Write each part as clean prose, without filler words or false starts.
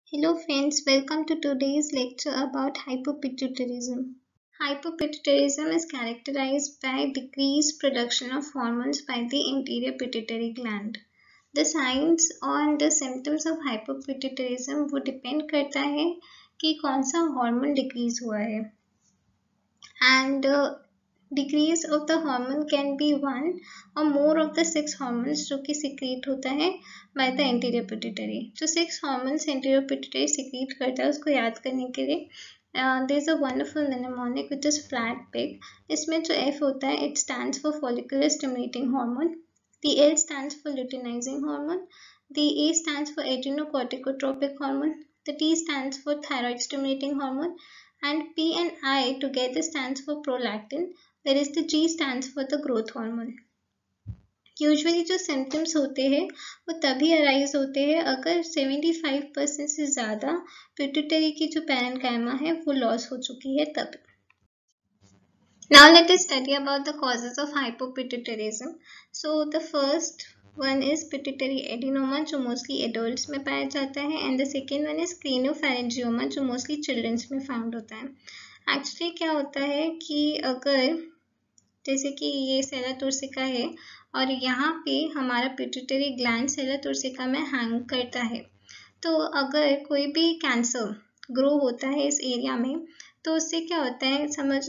Hello friends, welcome to today's lecture about hypopituitarism. Hypopituitarism is characterized by decreased production of hormones by the anterior pituitary gland. The signs और the symptoms of hypopituitarism वो depend करता है कि कौन सा hormone decrease हुआ है and decrease of the hormone can be one or more of the 6 hormones जो कि secrete होता है by the anterior pituitary. जो 6 hormones anterior pituitary secrete करता है उसको याद करने के लिए there is a wonderful mnemonic which is flat pig. इसमें जो F होता है it stands for follicular stimulating hormone, the L stands for luteinizing hormone, the A stands for adrenocorticotropic hormone, the T stands for thyroid stimulating hormone, and P and I together stands for prolactin, whereas the G stands for the growth hormone. Usually जो symptoms होते हैं वो तभी arise होते हैं अगर 75% से ज़्यादा पिट्यूटरी की जो पैरेन्काइमा है वो लॉस हो चुकी है तब. Now let us study about the causes of hypopituitarism. So the first one is pituitary adenoma जो मोस्टली एडल्ट्स में पाया जाता है and the second one is cranopharyngioma जो मोस्टली चिल्ड्रंस में फाउंड होता है. एक्चुअली क्या होता है कि अगर जैसे कि ये सेला तुर्सिका है और यहाँ पे हमारा पिट्यूटरी ग्लैंड सेला तुर्सिका में हैंग करता है, तो अगर कोई भी कैंसर ग्रो होता है इस एरिया में तो उससे क्या होता है,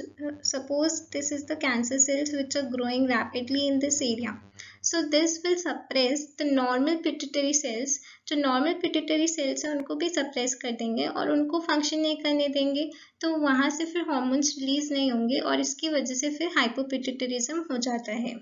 suppose this is the cancer cells which are growing rapidly in this area, so this will suppress the normal pituitary cells. जो नॉर्मल पिट्यूटरी सेल्स हैं उनको भी सप्रेस कर देंगे और उनको फंक्शन नहीं करने देंगे, तो वहाँ से फिर हार्मोन्स रिलीज नहीं होंगे और इसकी वजह से फिर हाइपोपिट्यूटरिज्म हो जाता है.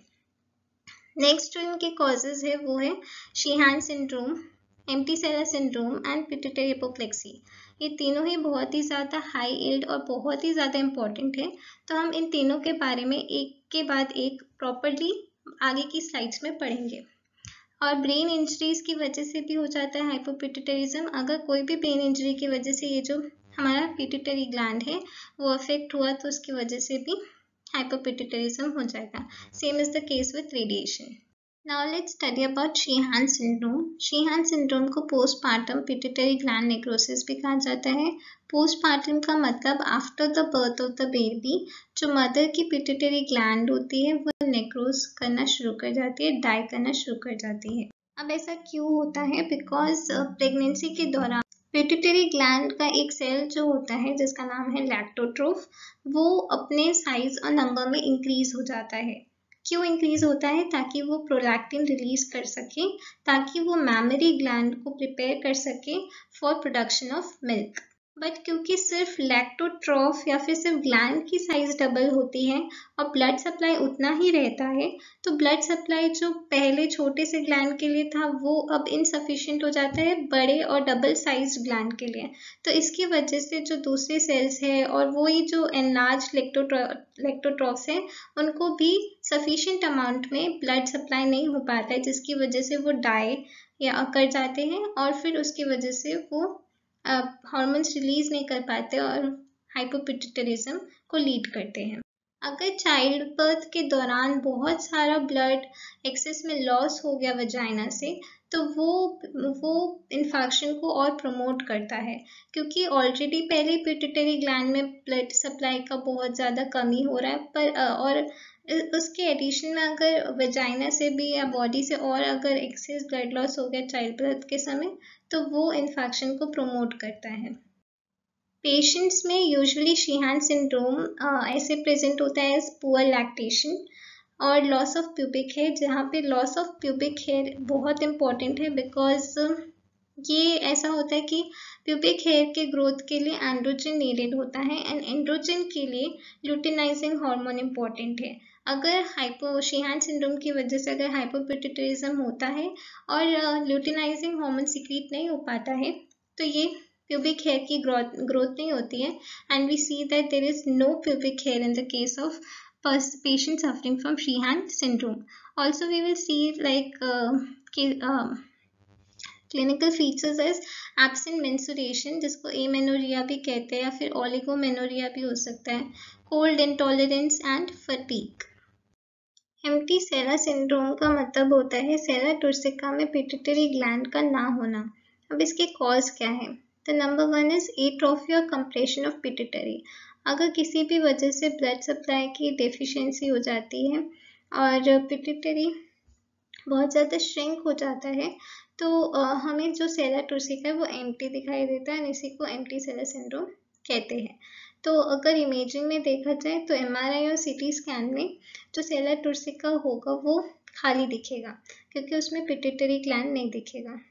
नेक्स्ट जो इनके कॉजेज है वो है Sheehan syndrome, empty sellar syndrome and pituitary apoplexy. ये तीनों ही बहुत ही ज़्यादा हाई यील्ड और बहुत ही ज़्यादा इम्पॉर्टेंट है, तो हम इन तीनों के बारे में एक के बाद एक प्रॉपरली आगे की स्लाइड्स में पढ़ेंगे. और ब्रेन इंजरीज की वजह से भी हो जाता है हाइपोपिट्यूटरिज्म. अगर कोई भी ब्रेन इंजरी की वजह से ये जो हमारा पिट्यूटरी ग्लैंड है वो अफेक्ट हुआ तो उसकी वजह से भी hypopituitarism हो जाएगा. Same is the case with radiation. Now let's study about Sheehan syndrome. Sheehan syndrome को postpartum pituitary gland necrosis भी कहा जाता है. Postpartum का मतलब after the birth of the baby जो मदर की पिट्यूटरी ग्लैंड होती है वो नेक्रोस करना शुरू कर जाती है, डाई करना शुरू कर जाती है. अब ऐसा क्यों होता है? बिकॉज प्रेगनेंसी के दौरान पिट्यूटरी ग्लैंड का एक सेल जो होता है जिसका नाम है लैक्टोट्रोफ, वो अपने साइज और नंबर में इंक्रीज हो जाता है. क्यों इंक्रीज होता है? ताकि वो प्रोलैक्टिन रिलीज कर सके, ताकि वो मैमरी ग्लैंड को प्रिपेयर कर सके for production of milk. But क्योंकि सिर्फ लैक्टोट्रॉफ या फिर सिर्फ ग्लैंड की साइज डबल होती है और ब्लड सप्लाई उतना ही रहता है, तो ब्लड सप्लाई जो पहले छोटे से ग्लैंड के लिए था वो अब इनसफिशिएंट हो जाता है बड़े और डबल साइज ग्लैंड के लिए. तो इसकी वजह से जो दूसरे सेल्स है और वही जो एनलार्ज लैक्टोट्रॉफ्स है उनको भी सफिशिएंट अमाउंट में ब्लड सप्लाई नहीं हो पाता है, जिसकी वजह से वो डाई या कर जाते हैं और फिर उसकी वजह से वो हार्मोन्स रिलीज नहीं कर पाते और हाइपोपिट्यूटरिज्म को लीड करते हैं. अगर चाइल्ड बर्थ के दौरान बहुत सारा ब्लड एक्सेस में लॉस हो गया वजाइना से, तो वो इन्फेक्शन को और प्रमोट करता है, क्योंकि ऑलरेडी पहले पिट्यूटरी ग्लैंड में ब्लड सप्लाई का बहुत ज़्यादा कमी हो रहा है, पर और उसके एडिशन में अगर वजाइना से भी या बॉडी से और अगर एक्सेस ब्लड लॉस हो गया चाइल्ड बर्थ के समय, तो वो इन्फेक्शन को प्रमोट करता है. पेशेंट्स में यूजुअली शीहान सिंड्रोम ऐसे प्रेजेंट होता है एज पुअर लैक्टेशन और लॉस ऑफ प्यूबिक हेयर, जहाँ पे लॉस ऑफ प्यूबिक हेयर बहुत इंपॉर्टेंट है, बिकॉज ये ऐसा होता है कि प्यूबिक हेयर के ग्रोथ के लिए एंड्रोजन नीडेड होता है एंड एंड्रोजन के लिए ल्यूटिनाइजिंग हार्मोन इंपॉर्टेंट है. अगर शीहान सिंड्रोम की वजह से अगर हाइपोपिट्यूटरिज्म होता है और ल्यूटिनाइजिंग हार्मोन सिक्रीट नहीं हो पाता है, तो ये pubic hair की growth नहीं होती है, and we see that there is no pubic hair in the case of patient suffering from Sheehan syndrome. Also we will see like clinical features as absent menstruation, जिसको amenorrhea भी कहते हैं या फिर oligomenoria भी हो सकता है, cold intolerance and fatigue. Empty sella syndrome का मतलब होता है सेला तुर्सिका में पिट्यूटरी ग्लैंड का ना होना. अब इसके कॉज क्या है? The number 1 is atrophy or compression of pituitary. अगर किसी भी वजह से ब्लड सप्लाई की डेफिशिएंसी हो जाती है और पिट्यूटरी बहुत ज़्यादा श्रिंक हो जाता है तो हमें जो सेला टूर्सिका है वो एम्प्टी दिखाई देता है, इसी को एम्प्टी सेलर सिंड्रोम कहते हैं। तो अगर इमेजिंग में देखा जाए तो एमआरआई और सीटी स्कैन में जो सेला टूर्सिका होगा वो खाली दिखेगा क्योंकि उसमें पिट्यूटरी ग्लैंड नहीं दिखेगा।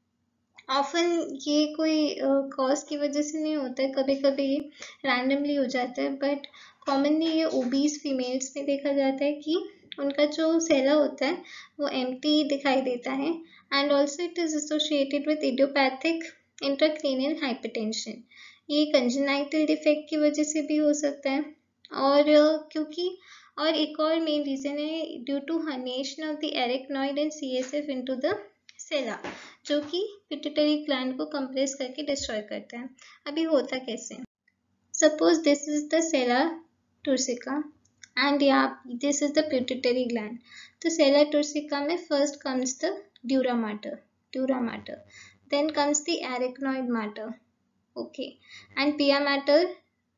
ऑफन ये कोई कॉज की वजह से नहीं होता है, कभी कभी ये रैंडमली हो जाता है, बट कॉमनली ये ओबीज फीमेल्स में देखा जाता है कि उनका जो सेला होता है वो एम्प्टी दिखाई देता है। And also it is associated with idiopathic intracranial hypertension. ये कंजेनाइटल डिफेक्ट की वजह से भी हो सकता है और और एक और मेन रीजन है due to herniation of the arachnoid and CSF into the sella, जो कि पिट्यूटरी ग्लैंड को कंप्रेस करके डिस्ट्रॉय करता है। अभी होता कैसे, suppose this is the sella turcica and this is the pituitary gland. तो सेला टूर्सिका में first comes the dura mater, then comes the arachnoid mater, okay, and pia mater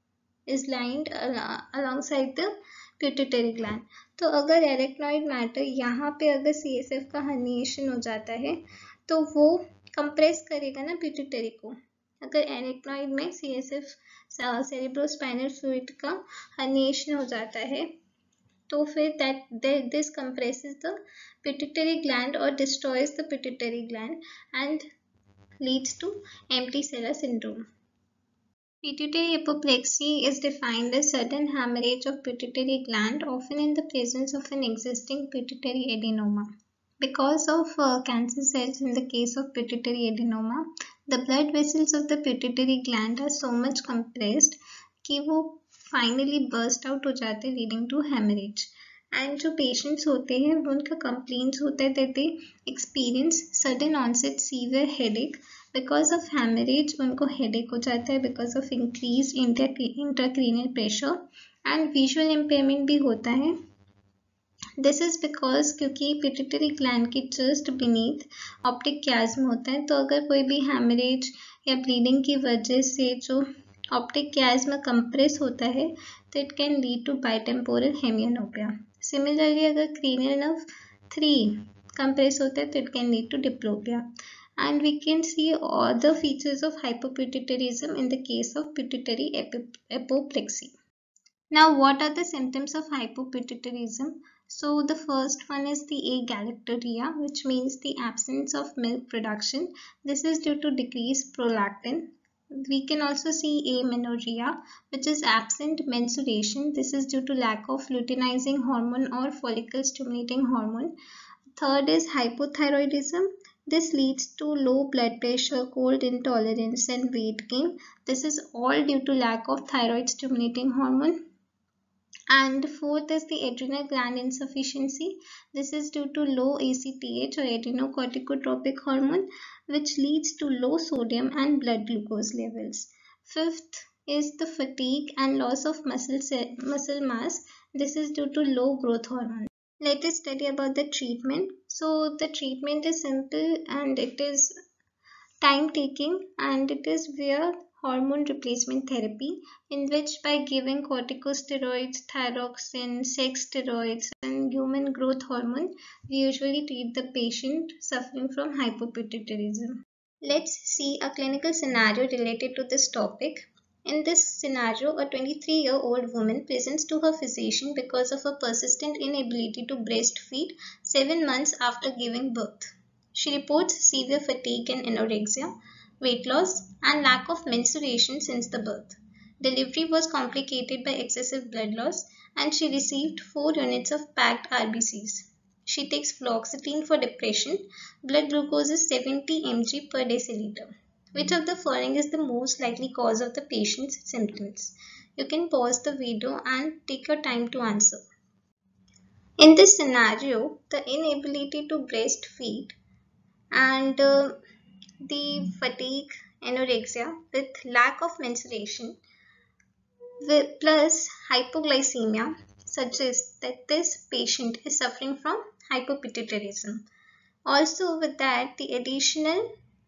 is lined alongside the pituitary gland. तो अगर arachnoid matter यहाँ पे अगर CSF का herniation हो जाता है तो वो कंप्रेस करेगा ना पिट्यूटरी को। अगर एरेक्नॉइड में CSF सेरेब्रोस्पाइनल फ्लूइड का हर्निएशन हो जाता है तो फिर this compresses the pituitary gland or destroys the pituitary gland and leads to empty seller syndrome. Pituitary apoplexy is defined as sudden hemorrhage of pituitary gland, often in the presence of an existing pituitary adenoma. Because of cancer cells in the case of pituitary adenoma, the blood vessels of the pituitary gland are so much compressed कि वो finally burst out हो जाते leading to hemorrhage. And जो patients होते हैं उनका complaints होता है that they experience sudden onset severe headache. Because of haemorrhage उनको हेडेक हो जाता है because of increase intracranial pressure and visual impairment भी होता है। दिस इज बिकॉज क्योंकि पिट्यूटरी ग्लैंड की जस्ट बीनीथ ऑप्टिक क्याज्म होता है, तो अगर कोई भी हैमरेज या ब्लीडिंग की वजह से जो ऑप्टिक क्याज्म कंप्रेस होता है तो it can lead to bitemporal hemianopia. Similarly अगर क्रेनियल नर्व 3 कंप्रेस होता है तो it can lead to diplopia. And we can see other features of hypopituitarism in the case of pituitary apoplexy. Now, what are the symptoms of hypopituitarism? So, the first one is the agalactorrhea, which means the absence of milk production. This is due to decreased prolactin. We can also see amenorrhea, which is absent menstruation. This is due to lack of luteinizing hormone or follicle stimulating hormone. Third is hypothyroidism. This leads to low blood pressure, cold intolerance and weight gain. This is all due to lack of thyroid stimulating hormone. And fourth is the adrenal gland insufficiency. This is due to low ACTH or adrenocorticotropic hormone, which leads to low sodium and blood glucose levels. Fifth is the fatigue and loss of muscle mass. This is due to low growth hormone. Let us study about the treatment. So the treatment is simple and it is time taking, and it is via hormone replacement therapy, in which by giving corticosteroids, thyroxine, sex steroids and human growth hormone, we usually treat the patient suffering from hypopituitarism. Let's see a clinical scenario related to this topic. In this scenario, a 23-year-old woman presents to her physician because of a persistent inability to breastfeed 7 months after giving birth. She reports severe fatigue and anorexia, weight loss, and lack of menstruation since the birth. Delivery was complicated by excessive blood loss, and she received 4 units of packed RBCs. She takes fluoxetine for depression. Blood glucose is 70 mg per deciliter. Which of the following is the most likely cause of the patient's symptoms? You can pause the video and take your time to answer. In this scenario, the inability to breastfeed and the fatigue, anorexia with lack of menstruation plus hypoglycemia suggests that this patient is suffering from hypopituitarism. Also with that, the additional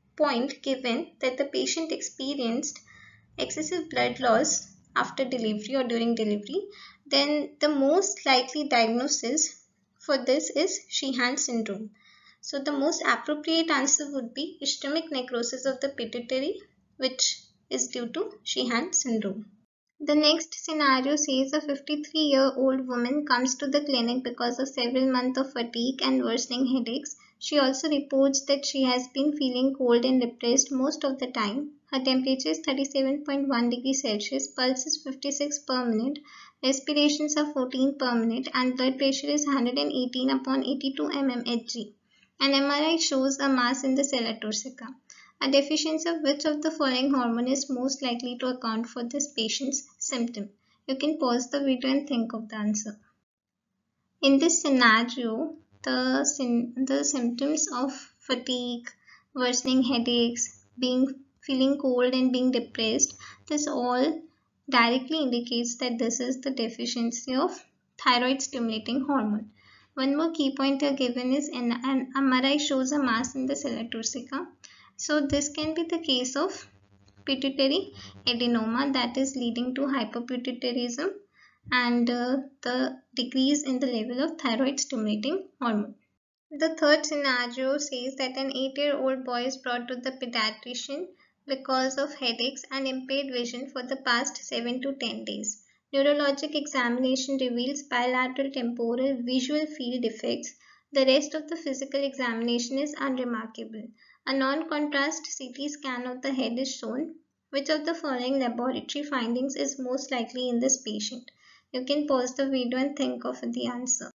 point given that the patient experienced excessive blood loss after delivery or during delivery, then the most likely diagnosis for this is Sheehan syndrome. So the most appropriate answer would be ischemic necrosis of the pituitary, which is due to Sheehan syndrome. The next scenario says a 53-year-old woman comes to the clinic because of several months of fatigue and worsening headaches. She also reports that she has been feeling cold and depressed most of the time. Her temperature is 37.1 degrees Celsius, pulse is 56 per minute, respirations are 14 per minute, and blood pressure is 118 upon 82 mmHg. An MRI shows a mass in the sella turcica. A deficiency of which of the following hormone is most likely to account for this patient's symptom? You can pause the video and think of the answer. In this scenario, the symptoms of fatigue, worsening headaches, feeling cold and being depressed, this all directly indicates that this is the deficiency of thyroid stimulating hormone. One more key point here given is an MRI shows a mass in the sella turcica. So this can be the case of pituitary adenoma that is leading to hypopituitarism and the decrease in the level of thyroid stimulating hormone. The third scenario says that an 8-year-old boy is brought to the pediatrician because of headaches and impaired vision for the past 7 to 10 days. Neurologic examination reveals bilateral temporal visual field defects. The rest of the physical examination is unremarkable. A non-contrast CT scan of the head is shown. Which of the following laboratory findings is most likely in this patient? You can pause the video and think of the answer.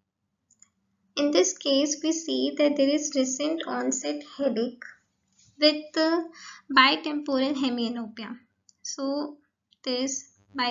In this case, we see that there is recent onset headache with bitemporal hemianopia. So, there is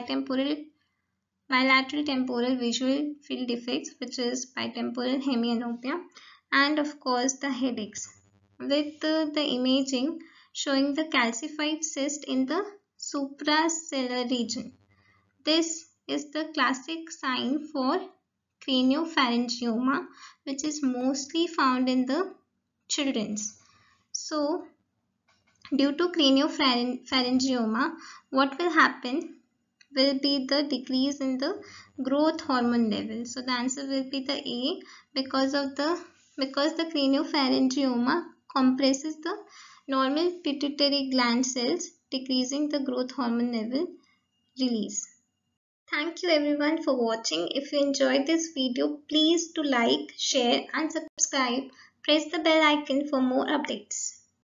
bilateral temporal visual field defects, which is bitemporal hemianopia, and of course the headaches with the imaging showing the calcified cyst in the suprasellar region. This is the classic sign for craniopharyngioma, which is mostly found in the children's. So, due to craniopharyngioma, what will happen will be the decrease in the growth hormone level. So the answer will be the A because the craniopharyngioma compresses the normal pituitary gland cells, decreasing the growth hormone level release. Thank you everyone for watching. If you enjoyed this video, please do like, share and subscribe. Press the bell icon for more updates.